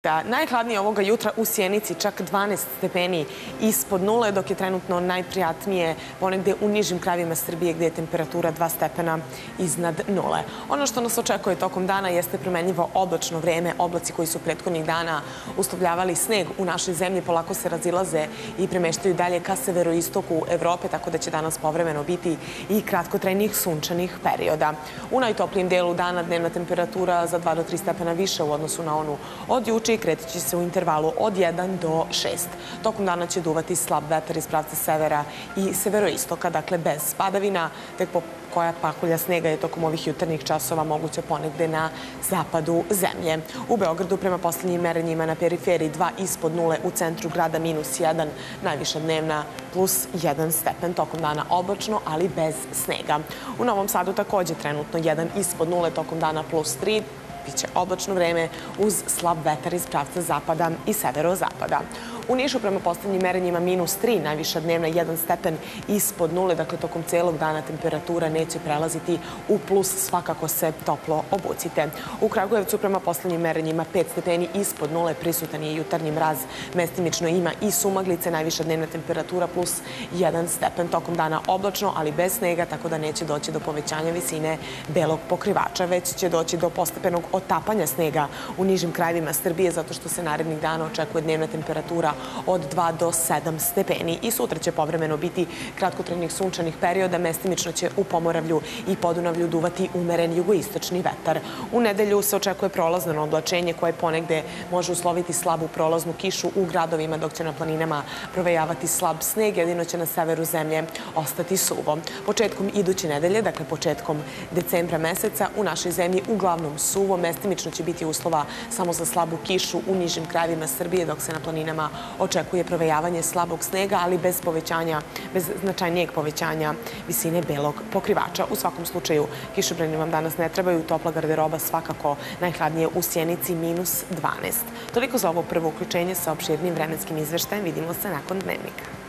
Najhladnije ovoga jutra u Sjenici, čak 12 stepeni ispod nule, dok je trenutno najprijatnije ponegde u nižim krajevima Srbije gde je temperatura 2 stepena iznad nule. Ono što nas očekuje tokom dana jeste promenljivo oblačno vreme. Oblaci koji su prethodnih dana uslovljavali sneg u našoj zemlji polako se razilaze i premeštaju dalje ka severoistoku Evrope, tako da će danas povremeno biti i kratkotrajnih sunčanih perioda. U najtoplijem delu dana dnevna temperatura za 2 do 3 stepena više u odnosu na onu od juče i kretit će se u intervalu od 1 do 6. Tokom dana će duvati slab vetar iz pravca severa i severoistoka, dakle bez padavina, tek koja pahulja snega je tokom ovih jutarnjih časova moguća ponegde na zapadu zemlje. U Beogradu prema poslednjim merenjima na periferiji 2 ispod nule, u centru grada -1, najviša dnevna +1 stepen, tokom dana oblačno, ali bez snega. U Novom Sadu takođe trenutno 1 ispod nule, tokom dana +3, biće oblačno vreme uz slab vetar iz pravca zapada i severozapada. U Nišu prema poslednjim merenjima -3, najviša dnevna 1 stepen ispod nule, dakle tokom celog dana temperatura neće prelaziti u plus, svakako se toplo obucite. U Kragujevcu prema poslednjim merenjima 5 stepeni ispod nule, prisutan je jutarnji mraz, mestimično ima i sumaglice, najviša dnevna temperatura +1 stepen, tokom dana oblačno, ali bez snega, tako da neće doći do povećanja visine belog pokrivača, već će doći do postepenog otapanja snega u nižim krajevima Srbije, zato što se narednih dana očekuje dnevna temperatura od 2 do 7 stepeni. I sutra će povremeno biti kratkotrajnih sunčanih perioda, mestimično će u Pomoravlju i Podunavlju duvati umeren jugoistočni vetar. U nedelju se očekuje prolazno oblačenje koje ponegde može usloviti slabu prolaznu kišu u gradovima, dok će na planinama provejavati slab sneg, jedino će na severu zemlje ostati suvo. Početkom iduće nedelje, dakle početkom decembra meseca, u našoj zemlji uglavnom suvo, mestimično će biti uslova samo za slabu kišu u nižim krajevima Srbije, dok se na planinama očekuje provejavanje slabog snega, ali bez značajnijeg povećanja visine belog pokrivača. U svakom slučaju, kišobrani vam danas ne trebaju, topla garderoba svakako, najhladnije u Sjenici -12. Toliko za ovo prvo uključenje sa opširnim vremenskim izveštajem. Vidimo se nakon dnevnika.